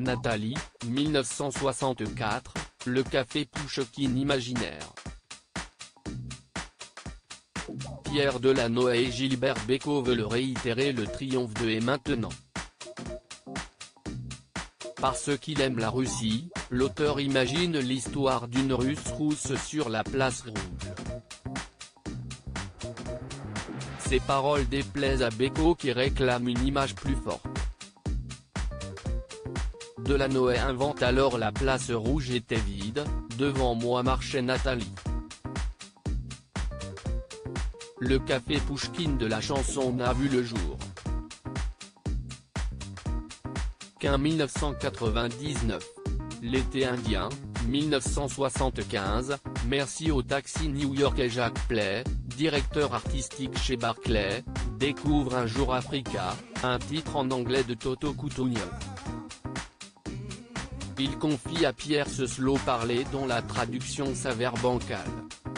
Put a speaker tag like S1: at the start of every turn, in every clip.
S1: Nathalie, 1964, le café Pouchkine imaginaire. Pierre Delanoë et Gilbert Bécaud veulent réitérer le triomphe de Et maintenant. Parce qu'il aime la Russie, l'auteur imagine l'histoire d'une Russe rousse sur la place rouge. Ces paroles déplaisent à Bécaud qui réclame une image plus forte. Delanoë invente alors la place rouge était vide, devant moi marchait Nathalie. Le café Pouchkine de la chanson n'a vu le jour qu'en 1999. L'été indien, 1975, merci au taxi new-yorkais Jacques Pley, directeur artistique chez Barclay, découvre Un jour Africa, un titre en anglais de Toto Cutugno. Il confie à Pierre ce slow parlé dont la traduction s'avère bancale.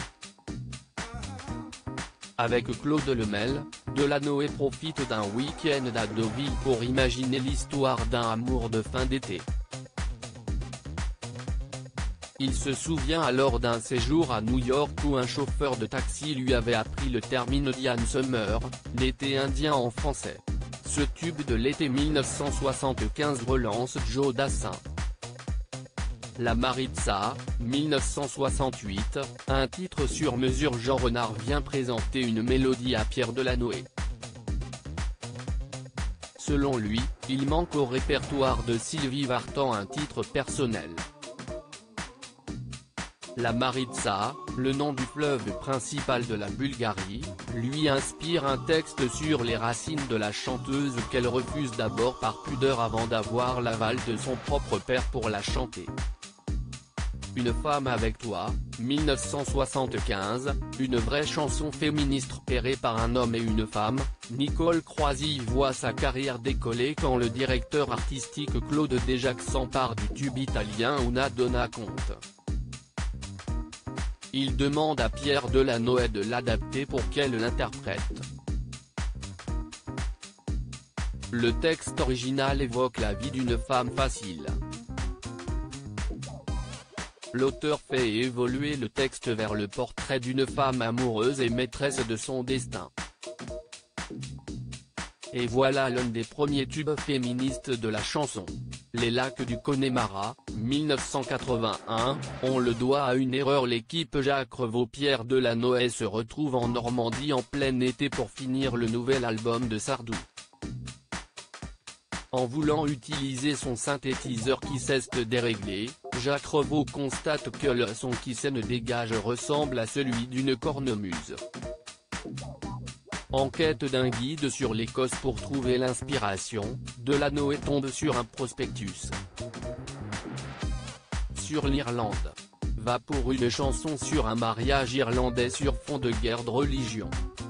S1: Avec Claude Lemel, Delanoë profite d'un week-end à Deauville pour imaginer l'histoire d'un amour de fin d'été. Il se souvient alors d'un séjour à New York où un chauffeur de taxi lui avait appris le terme Indian Summer, l'été indien en français. Ce tube de l'été 1975 relance Joe Dassin. La Maritza, 1968, un titre sur mesure. Jean Renard vient présenter une mélodie à Pierre Delanoë. Selon lui, il manque au répertoire de Sylvie Vartan un titre personnel. La Maritza, le nom du fleuve principal de la Bulgarie, lui inspire un texte sur les racines de la chanteuse qu'elle refuse d'abord par pudeur avant d'avoir l'aval de son propre père pour la chanter. Une femme avec toi, 1975, une vraie chanson féministe repérée par un homme et une femme. Nicole Croisille voit sa carrière décoller quand le directeur artistique Claude Déjac s'empare du tube italien Una donna conte. Il demande à Pierre Delanoë de l'adapter pour qu'elle l'interprète. Le texte original évoque la vie d'une femme facile. L'auteur fait évoluer le texte vers le portrait d'une femme amoureuse et maîtresse de son destin. Et voilà l'un des premiers tubes féministes de la chanson. Les lacs du Connemara, 1981, on le doit à une erreur. L'équipe Jacques Revaux-Pierre Delanoë se retrouve en Normandie en plein été pour finir le nouvel album de Sardou. En voulant utiliser son synthétiseur qui cesse de dérégler, Jacques Revaux constate que le son qui s'en dégage ressemble à celui d'une cornemuse. En quête d'un guide sur l'Écosse pour trouver l'inspiration, Delanoë tombe sur un prospectus sur l'Irlande. Va pour une chanson sur un mariage irlandais sur fond de guerre de religion.